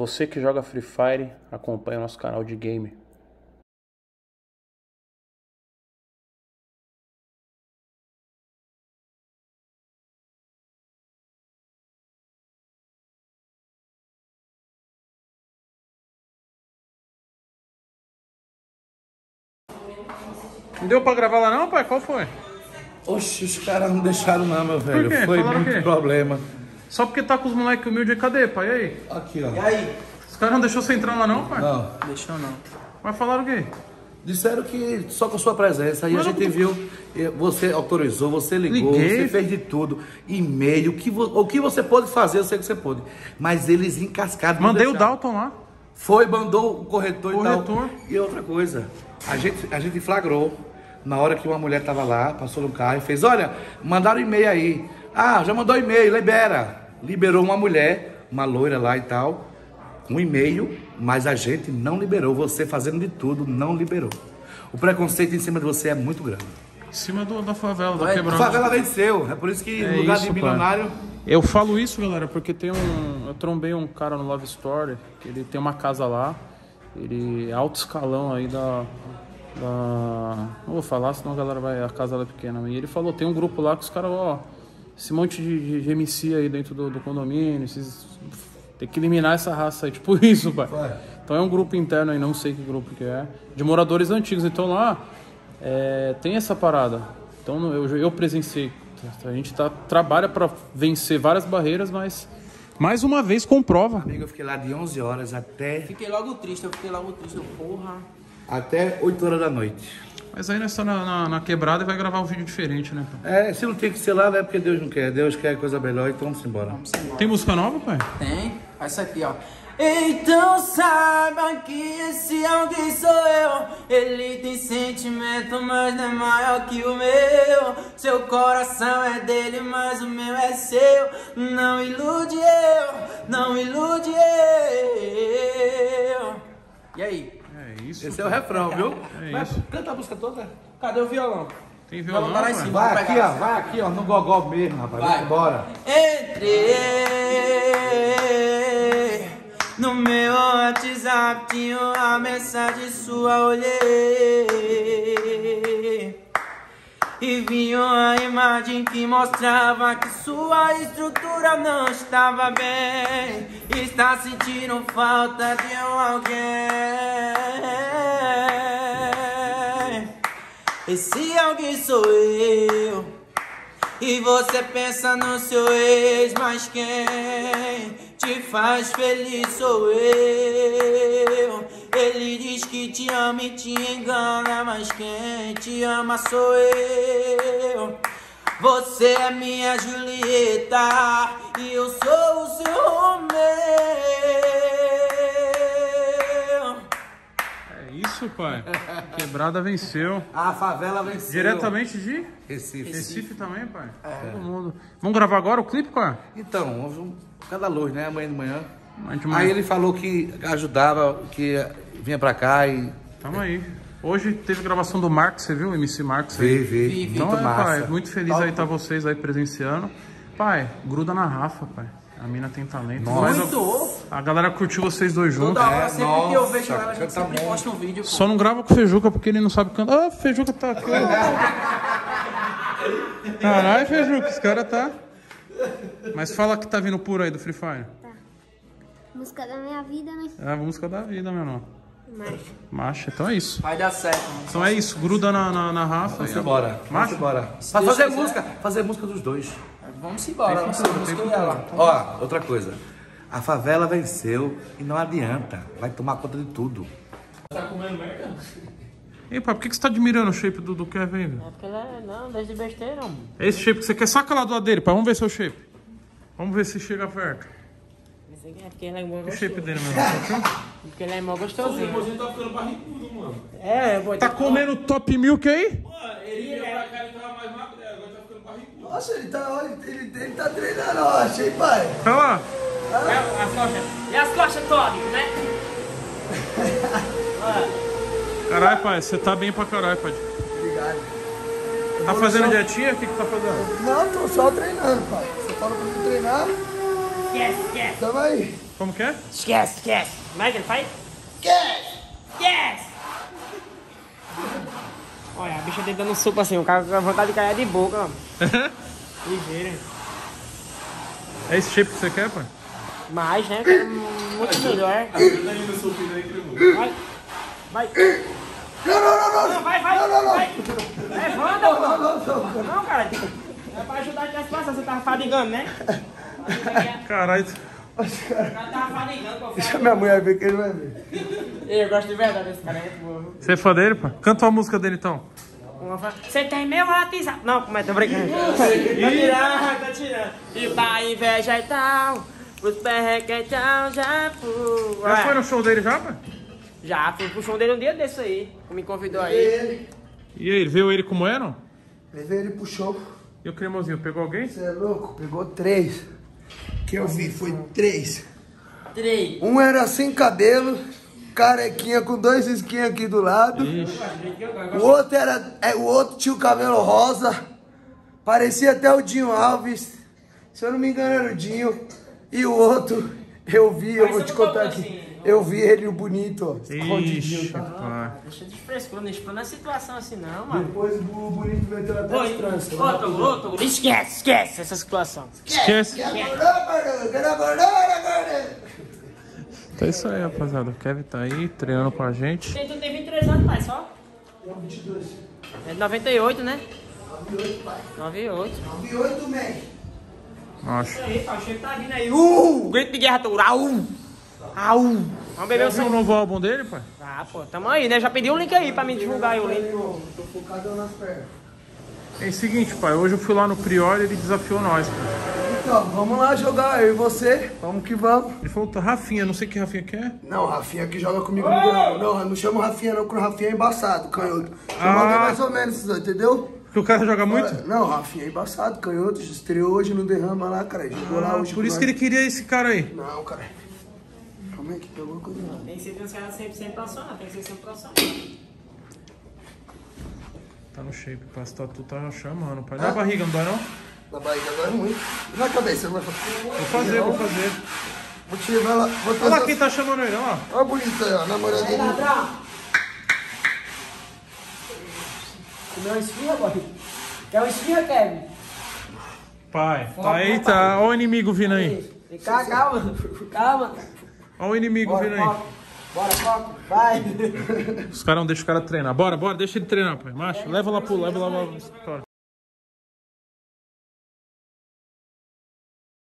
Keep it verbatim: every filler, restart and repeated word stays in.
Você que joga Free Fire, acompanha o nosso canal de game. Não deu pra gravar lá não, pai? Qual foi? Oxe, os caras não deixaram não, meu velho. Por quê? Foi Falaram o quê? muito problema. Só porque tá com os moleques humildes, cadê, pai? E aí? Aqui, ó. E aí? Os caras não deixou você entrar lá não, pai? Não. Deixou não. Mas falaram o quê? Disseram que só com a sua presença. Aí Mas a gente não- viu, eh, você autorizou, você ligou, Liguei. você fez de tudo. E-mail, o que, vo- o que você pôde fazer, eu sei que você pôde. Mas eles encascaram. não Mandei o deixaram. Dalton lá. Foi, mandou o corretor, Corretor. e tal. E outra coisa, a gente, a gente flagrou na hora que uma mulher tava lá, passou no carro e fez, olha, mandaram e-mail aí. Ah, já mandou e-mail, libera. Liberou uma mulher, uma loira lá e tal, um e-mail, mas a gente não liberou. Você fazendo de tudo, não liberou. O preconceito em cima de você é muito grande. Em cima do, da favela, da A quebrada. favela venceu, é por isso que É no lugar isso, de pai. milionário... Eu falo isso, galera, porque tem um... Eu trombei um cara no Love Story, que ele tem uma casa lá. Ele é alto escalão aí da... da... Não vou falar, senão a galera vai... A casa lá é pequena. E ele falou, tem um grupo lá que os caras, ó... Esse monte de, de M C aí dentro do, do condomínio, esses... Tem que eliminar essa raça aí, tipo isso, pai. Vai. Então é um grupo interno aí, não sei que grupo que é, de moradores antigos. Então lá é, tem essa parada. Então eu, eu presenciei. A gente tá, trabalha para vencer várias barreiras, mas mais uma vez comprova. Amigo, eu fiquei lá de onze horas até, Fiquei logo triste, eu fiquei logo triste. Eu, porra. até oito horas da noite. Mas aí nós tá na, na, na quebrada e vai gravar um vídeo diferente, né? Pai? É, se não tem que ser lá, não é porque Deus não quer. Deus quer coisa melhor, então vamos embora. Vamos embora. Tem música nova, pai? Tem? Essa aqui, ó. Então saiba que esse alguém sou eu. Ele tem sentimento, mas não é maior que o meu. Seu coração é dele, mas o meu é seu. Não ilude eu, não ilude eu. E aí? É isso. Esse é o refrão, viu? É Vai, isso. canta a música toda. Cadê o violão? Tem violão, Vamos lá em pai? cima. Vai Vou aqui, pegar. ó. Vai aqui, ó. No gogó mesmo, rapaz. Vai. Vamos embora. Entrei no meu WhatsApp, tinha uma mensagem sua, olhei e vi uma imagem que mostrava que sua estrutura não estava bem. Está sentindo falta de um alguém. Esse alguém sou eu. E você pensa no seu ex, mas quem te faz feliz sou eu. Ele diz que te ama e te engana, mas quem te ama sou eu. Você é minha Julieta e eu sou o seu Romeu. É isso, pai. Quebrada venceu. A favela venceu. Diretamente de Recife. Recife também, pai. Todo mundo. Vamos gravar agora o clipe, pai? Então, houve um- cada luz, né? Amanhã de manhã. Amanhã de manhã. Aí ele falou que ajudava, que vinha pra cá e... Tamo aí. Hoje teve gravação do Marcos, você viu? O M C Marcos aí. Vi, vi. Vi, vi. Então, Muito é, massa. pai, muito feliz aí estar vocês aí presenciando. Pai, gruda na Rafa, pai. A mina tem talento. Nossa. Mas Muito! a, a galera curtiu vocês dois juntos. Toda hora, É, sempre que eu nossa, vejo ela, a gente canta sempre bom. posta um vídeo. Pô. Só não grava com o Fejuca porque ele não sabe cantar. Ah, Fejuca tá aqui. Caralho, Fejuca, esse cara tá... Mas fala que tá vindo puro aí do Free Fire. Tá. Música da minha vida, né? É a música da vida, meu irmão. Mas Macha, então é isso. Vai dar certo, mano. Então é isso, gruda na, na, na Rafa. Vamos e- embora. Vamos Macho? embora. Pra Deus fazer quiser. música, fazer música dos dois. Vamos embora, vamos futuro, embora. tem Música e ela. Ó, outra coisa. A favela venceu e não adianta. Vai tomar conta de tudo. Ei, pai, por que, que você tá admirando o shape do, do Kevin? velho? É porque ele é, não, desde besteira, mano. É esse shape que você quer? Saca lá do lado dele, pai. Vamos ver seu shape. Vamos ver se chega perto. Esse aqui é porque ele é mó O gostoso. shape dele mesmo. Porque ele é mó gostosinho. tá ficando barrigudo, mano. É, eu vou Tá comendo top milk aí? Ele ia pra cá, ele tava mais rápido, agora tá ficando barrigudo. Nossa, ele tá, ele, ele, ele tá treinando, eu achei, pai. Olha lá. as costas. E as costas, Todd, né? Caralho, pai, você tá bem pra caralho, pai. Obrigado. Tá fazendo dietinha? O que que tá fazendo? Não, tô só treinando, pai. Você falou pra mim treinar, Esquece, esquece. tamo aí. Como que é? Esquece, esquece. Como é que ele faz? Esquece! Esquece! Olha, a bicha dele dando um suco assim, o cara com vontade de cair de boca, ó. Ligeiro. É esse shape que você quer, pai? Mais, né? Quero muito melhor. Vai. Vai. Não, não, não, não! Não, vai, vai. Não, não, não! Vai. Levanta, pô. Não, não, não! Não, cara. É pra ajudar aqui a situação. Você tava fadigando, né? Caralho. O cara tava fadigando, pô. Deixa minha mulher ver que ele vai ver. Eu gosto de verdade desse cara, é muito burro. Você é fã dele, pai? Canta uma música dele, então. Você tem meu WhatsApp? Não, como é? Tô brincando. Tá tirando, tá tirando. E pra inveja e tal, os perrequetão já fui. Já foi no show dele já, pai? Já, fui pro show dele um dia desse aí. Me convidou aí. Ele. E aí, viu ele como era? Levei ele pro show. E o cremosinho, pegou alguém? Você é louco? Pegou três. Que eu vi, foi três. Três. Um era sem cabelo, carequinha com dois esquinhos aqui do lado. O outro era. É, o outro tinha o cabelo rosa. Parecia até o Dinho Alves. Se eu não me engano, era o Dinho. E o outro, eu vi, eu vou te contar aqui. Eu vi ele, o bonito, ó. Escondidinho, Ixi, tá? pai. Deixa de frescura, não explana a situação assim não, mano. Depois o bonito meteu até as tranças. Ô, Toguro, ô, Toguro. Esquece, esquece essa situação. Esquece. Que acordou, acordou, que acordou, acordou. Então é isso aí, rapaziada. O Kevin tá aí, treinando com a gente. Tem, tu tem vinte e três anos, pai, só? vinte e dois. É de noventa e oito, né? nove e oito, pai. noventa e oito. nove e oito, man. Acho. Isso aí, pai, o cheiro tá vindo aí. Uh! Grito de guerra, Toguro. Au! Au! Vamos beber Já o viu o som. novo álbum dele, pai? Ah, pô, tamo aí, né? Já pedi o link aí pra me divulgar aí o link. Tô focado nas pernas. É o seguinte, pai. Hoje eu fui lá no Priori e ele desafiou nós, pai. Então, vamos lá jogar, eu e você. Vamos que vamos. Ele falou, tá, Rafinha, não sei que Rafinha quer. Não, Rafinha que joga comigo no não. Não, não chama o Rafinha não, porque o Rafinha é embaçado, canhoto. Chama Ah. alguém mais ou menos, entendeu? Porque o cara joga muito? Não, Rafinha é embaçado, canhoto. Estreou hoje no Derrama lá, cara. Jogou lá Ah, hoje. por com isso que nós. ele queria esse cara aí. Não, cara. Calma aí que tem alguma coisa errada. Tem que ser uns caras sempre sem profissional, tem que ser sempre profissional. Tá no shape, pai. Esse tatu tá chamando, pai. Dá a barriga, não dói não? Na barriga agora muito. E na cabeça, vai fazer. Vou fazer, vou fazer. Vou te levar lá. Vou Olha lá trazer- quem tá chamando ele, olha lá. Olha bonito aí, ó. A namorada dele. Não, esfirra, boy. Quer um esfirra, Kevin? Pai, tá aí, tá. Olha o inimigo vindo aí. Vem cá, calma. Calma. Olha o inimigo vindo aí. Bora, foco. Vai. Os caras não deixam o cara treinar. Bora, bora, deixa ele treinar, pai. Macho, leva lá pro, leva lá pro escritório.